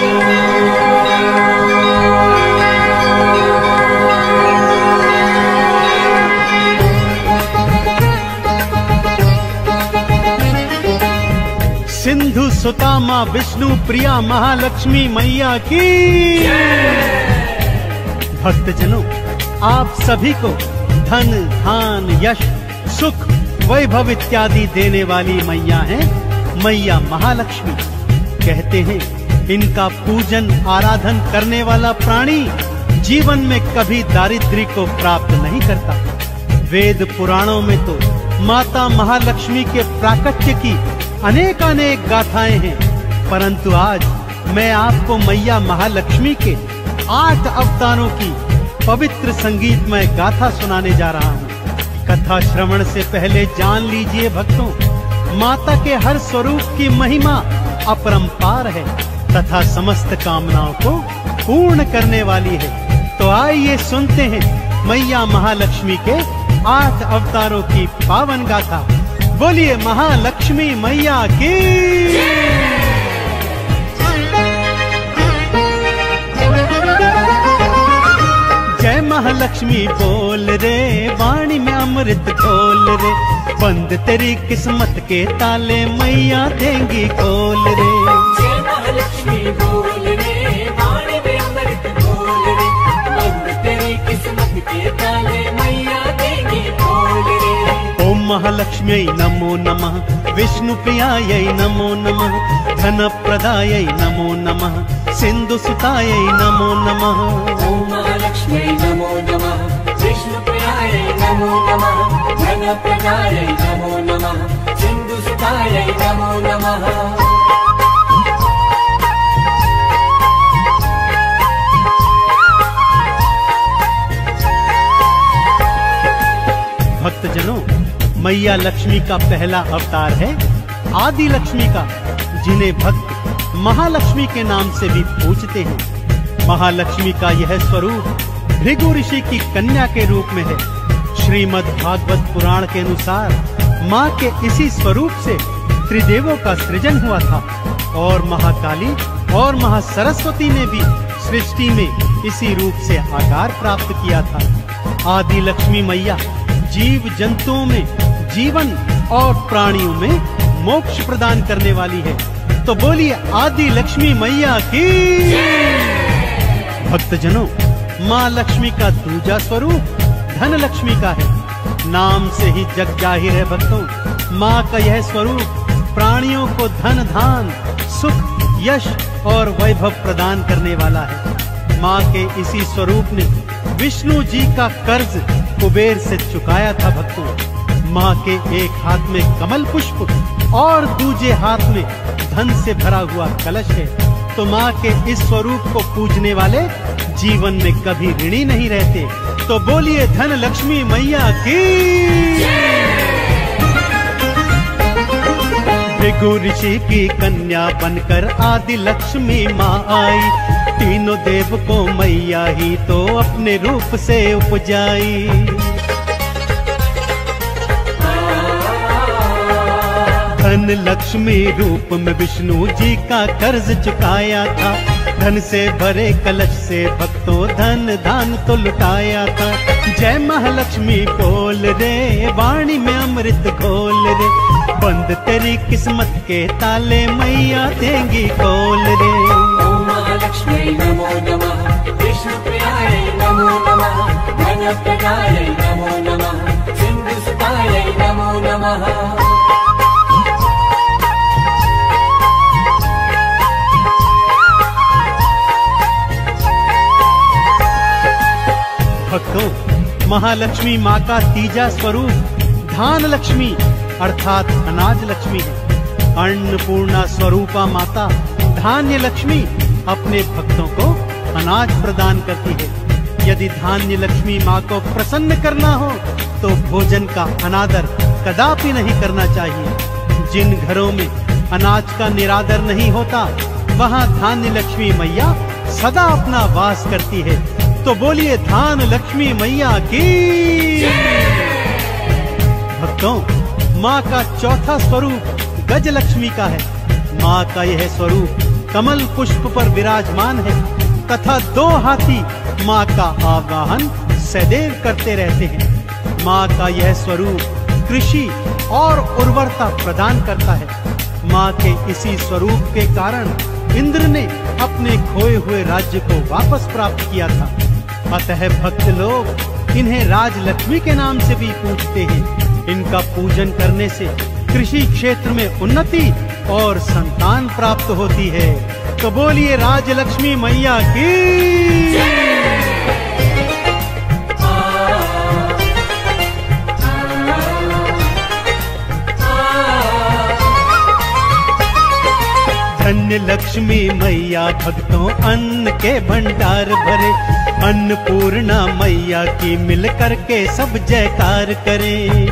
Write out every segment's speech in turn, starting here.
सिंधु सुता माँ विष्णु प्रिया महालक्ष्मी मैया की। भक्तजनों, आप सभी को धन धान यश सुख वैभव इत्यादि देने वाली मैया है मैया महालक्ष्मी। कहते हैं इनका पूजन आराधन करने वाला प्राणी जीवन में कभी दारिद्र्य को प्राप्त नहीं करता। वेद पुराणों में तो माता महालक्ष्मी के प्राकट्य की अनेक गाथाएं हैं, परंतु आज मैं आपको मैया महालक्ष्मी के 8 अवतारों की पवित्र संगीतमय गाथा सुनाने जा रहा हूँ। कथा श्रवण से पहले जान लीजिए भक्तों, माता के हर स्वरूप की महिमा अपरंपार है तथा समस्त कामनाओं को पूर्ण करने वाली है। तो आइए सुनते हैं मैया महालक्ष्मी के 8 अवतारों की पावन गाथा। बोलिए महालक्ष्मी मैया की। जय महालक्ष्मी बोल रे, वाणी में अमृत घोल रे, बंद तेरी किस्मत के ताले मैया देंगी खोल रे। जय महालक्ष्मी बोल रे, वाणी में अमृत घोल रे, बंद तेरी किस्मत के ताले मैया देंगी खोल रे। ओम महालक्ष्म्यै नमो नमः, विष्णु प्रियायै नमो नमः, धन प्रदायै नमो नमः, सिंधु सुतायै नमो नमः। ओम महालक्ष्म्यै नमो नमः, विष्णु प्रियायै नमो नमः, धन प्रदायै नमो नमः, सिंधु सुतायै नमो नमः। भक्तजनों, मैया लक्ष्मी का पहला अवतार है आदि लक्ष्मी का, जिन्हें भक्त महालक्ष्मी के नाम से भी पूजते हैं। महालक्ष्मी का यह स्वरूप भृगु ऋषि की कन्या के रूप में है। श्रीमद् भागवत पुराण के अनुसार माँ के इसी स्वरूप से त्रिदेवों का सृजन हुआ था और महाकाली और महासरस्वती ने भी सृष्टि में इसी रूप से आकार प्राप्त किया था। आदि लक्ष्मी मैया जीव जंतुओं में जीवन और प्राणियों में मोक्ष प्रदान करने वाली है। तो बोलिए आदि लक्ष्मी मैया की। भक्तजनों, माँ लक्ष्मी का दूजा स्वरूप धन लक्ष्मी का है। नाम से ही जग जाहिर है भक्तों, माँ का यह स्वरूप प्राणियों को धन धान सुख यश और वैभव प्रदान करने वाला है। माँ के इसी स्वरूप ने विष्णु जी का कर्ज कुबेर से चुकाया था भक्तों। माँ के एक हाथ में कमल पुष्प और दूजे हाथ में धन से भरा हुआ कलश है। तो माँ के इस स्वरूप को पूजने वाले जीवन में कभी ऋणी नहीं रहते। तो बोलिए धन लक्ष्मी मैया की। भृगु ऋषि की कन्या बनकर आदि लक्ष्मी माँ आई, तीनों देव को मैया ही तो अपने रूप से उपजाई। धन लक्ष्मी रूप में विष्णु जी का कर्ज चुकाया था, धन से भरे कलश से भक्तों धन दान तो लुटाया था। जय महालक्ष्मी बोल रे, वाणी में अमृत घोल रे, बंद तेरी किस्मत के ताले मैया देंगी खोल रे। ओम महालक्ष्मी नमो नमः, विष्णु प्रियाय नमो नमः, धन प्रदाय नमो नमः, सिंधु सुताय नमो नमः। भक्तों, महालक्ष्मी माँ का तीजा स्वरूप धान लक्ष्मी अर्थात अनाज लक्ष्मी है। अन्नपूर्णा स्वरूपा माता धान्य लक्ष्मी अपने भक्तों को अनाज प्रदान करती है। यदि धान्य लक्ष्मी माँ को प्रसन्न करना हो तो भोजन का अनादर कदापि नहीं करना चाहिए। जिन घरों में अनाज का निरादर नहीं होता, वहाँ धान्य लक्ष्मी मैया सदा अपना वास करती है। तो बोलिए धान लक्ष्मी मैया की। भक्तों, माँ का चौथा स्वरूप गज लक्ष्मी का है। माँ का यह स्वरूप कमल पुष्प पर विराजमान है तथा 2 हाथी माँ का आवाहन सदैव करते रहते हैं। माँ का यह स्वरूप कृषि और उर्वरता प्रदान करता है। माँ के इसी स्वरूप के कारण इंद्र ने अपने खोए हुए राज्य को वापस प्राप्त किया था। अतः भक्त लोग इन्हें राजलक्ष्मी के नाम से भी पूजते हैं। इनका पूजन करने से कृषि क्षेत्र में उन्नति और संतान प्राप्त होती है। तो बोलिए राजलक्ष्मी मैया की। धन्य लक्ष्मी मैया भक्तों अन्न के भंडार भरे। अन्नपूर्णा मैया की मिल करके सब जयकार करें।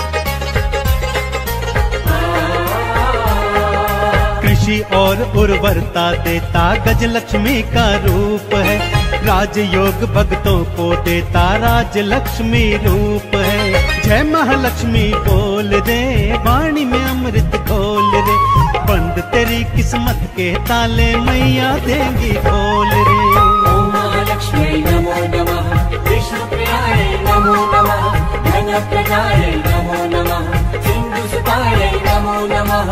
कृषि और उर्वरता देता गजलक्ष्मी का रूप है। राजयोग भक्तों को देता राजलक्ष्मी रूप है। जय महालक्ष्मी बोल रे, वाणी में अमृत घोल रे। बंद तेरी किस्मत के ताले मैया देंगी खोल रे। ओम महालक्ष्मी नमो नमः, विष्णु प्रियाय नमो नमः, धन प्रदाय नमो नमः, सिंधु सुताय नमो नमः।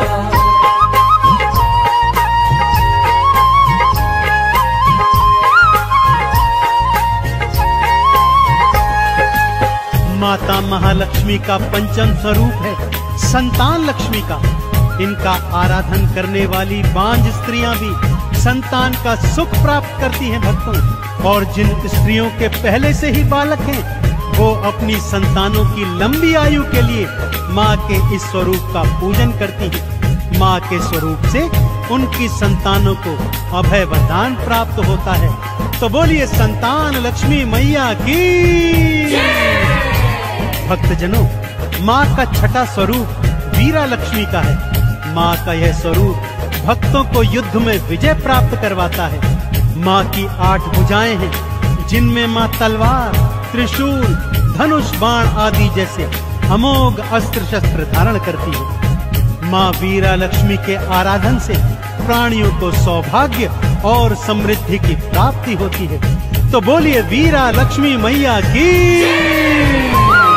माता महालक्ष्मी का पंचम स्वरूप है संतान लक्ष्मी का। इनका आराधन करने वाली बांझ स्त्रियां भी संतान का सुख प्राप्त करती हैं भक्तों। और जिन स्त्रियों के पहले से ही बालक हैं वो अपनी संतानों की लंबी आयु के लिए माँ के इस स्वरूप का पूजन करती हैं। माँ के स्वरूप से उनकी संतानों को अभय वरदान प्राप्त होता है। तो बोलिए संतान लक्ष्मी मैया की। भक्तजनों, माँ का छठा स्वरूप वीरा लक्ष्मी का है। माँ का यह स्वरूप भक्तों को युद्ध में विजय प्राप्त करवाता है। माँ की 8 भुजाएं हैं जिनमें माँ तलवार, त्रिशूल, धनुष, बाण आदि जैसे अमोघ अस्त्र शस्त्र धारण करती है। माँ वीरा लक्ष्मी के आराधन से प्राणियों को सौभाग्य और समृद्धि की प्राप्ति होती है। तो बोलिए वीरा लक्ष्मी मैया की।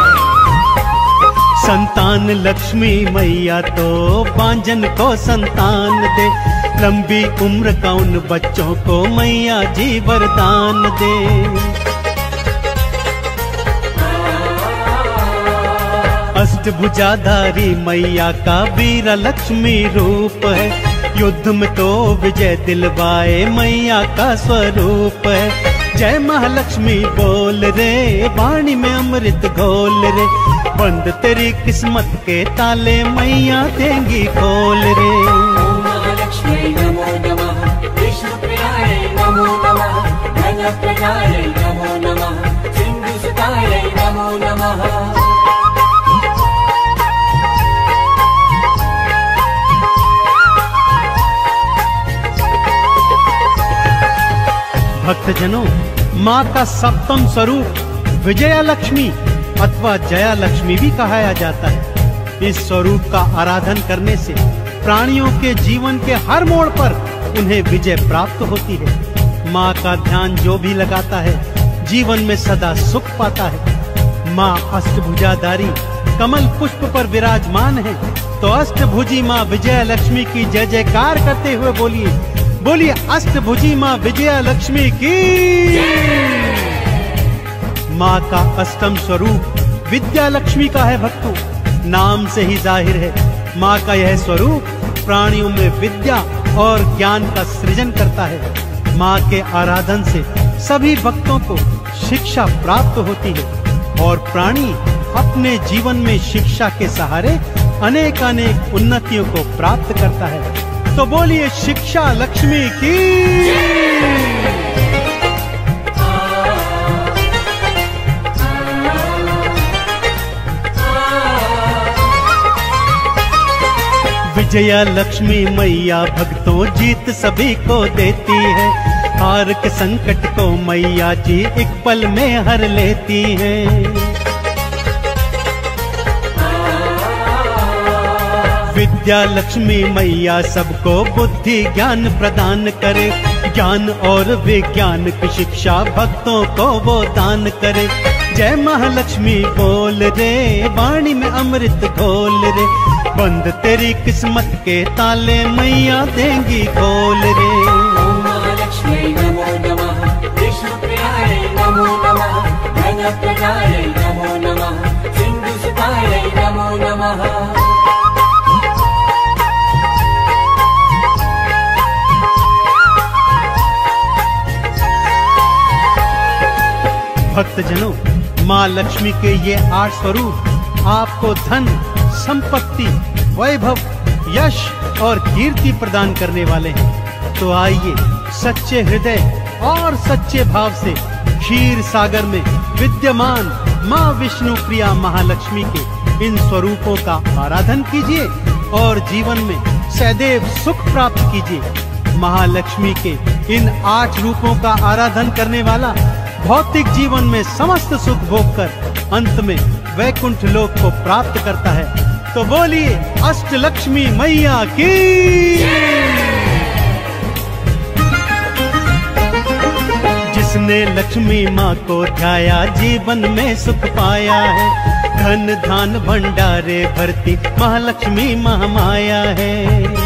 संतान लक्ष्मी मैया तो बांझन को संतान दे। लंबी उम्र का उन बच्चों को मैया जी वरदान दे। अष्टभुजाधारी मैया का वीरा लक्ष्मी रूप है। युद्ध में तो विजय दिलवाए मैया का स्वरूप है। जय महालक्ष्मी बोल रे, वाणी में अमृत घोल रे। बंद तेरी किस्मत के ताले मैया देंगी खोल रे। ओम महालक्ष्मी नमो नमः, विष्णु प्रियाय नमो नमः, धन प्रदाय नमो नमः, सिंधु सुताय नमो नमः। भक्तजनों, माँ का सप्तम स्वरूप विजया लक्ष्मी अथवा जया लक्ष्मी भी कहा जाता है। इस स्वरूप का आराधन करने से प्राणियों के जीवन के हर मोड़ पर उन्हें विजय प्राप्त होती है। माँ का ध्यान जो भी लगाता है जीवन में सदा सुख पाता है। माँ अष्टभुजाधारी कमल पुष्प पर विराजमान है। तो अष्टभुजी माँ विजया लक्ष्मी की जय जयकार करते हुए बोलिए, बोलिए अष्टभुजी माँ विजया लक्ष्मी की। माँ का अष्टम स्वरूप विद्या लक्ष्मी का है भक्तों। नाम से ही जाहिर है माँ का यह स्वरूप प्राणियों में विद्या और ज्ञान का सृजन करता है। माँ के आराधन से सभी भक्तों को शिक्षा प्राप्त होती है और प्राणी अपने जीवन में शिक्षा के सहारे अनेक अनेक उन्नतियों को प्राप्त करता है। तो बोलिए शिक्षा लक्ष्मी की। विजया लक्ष्मी मैया भक्तों जीत सभी को देती है। हार के संकट को मैया जी एक पल में हर लेती है। विद्या लक्ष्मी मैया सबको बुद्धि ज्ञान प्रदान करे, ज्ञान और विज्ञान की शिक्षा भक्तों को वो दान करे। जय महालक्ष्मी बोल रे, वाणी में अमृत घोल रे, बंद तेरी किस्मत के ताले मैया देंगी खोल रे। ओम महालक्ष्मी नमो नमः, विष्णुप्रियायै नमो नमः, धनप्रदायै नमो नमः, सिन्धुसुतायै नमो नमः। भक्तजनों, माँ लक्ष्मी के ये 8 स्वरूप आपको धन, संपत्ति, वैभव, यश और कीर्ति प्रदान करने वाले हैं। तो आइए सच्चे हृदय और सच्चे भाव से क्षीर सागर में विद्यमान माँ विष्णु प्रिया महालक्ष्मी के इन स्वरूपों का आराधन कीजिए और जीवन में सदैव सुख प्राप्त कीजिए। महालक्ष्मी के इन 8 रूपों का आराधन करने वाला भौतिक जीवन में समस्त सुख भोग कर अंत में वैकुंठ लोक को प्राप्त करता है। तो बोलिए अष्टलक्ष्मी मैया की। जिसने लक्ष्मी माँ को ध्याया जीवन में सुख पाया है, धन धान भंडारे भरती महालक्ष्मी महामाया है।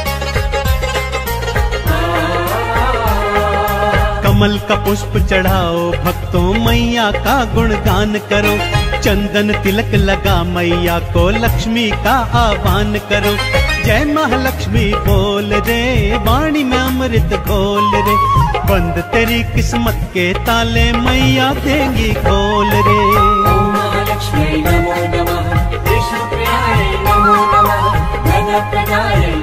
कमल का पुष्प चढ़ाओ भक्तों, मैया का गुणगान करो, चंदन तिलक लगा मैया को लक्ष्मी का आह्वान करो। जय महालक्ष्मी बोल रे, वाणी में अमृत घोल रे, बंद तेरी किस्मत के ताले मैया देंगी खोल रे। ओम महालक्ष्मी नमो नमः, विष्णुप्रियायै नमो नमः, धनप्रदायै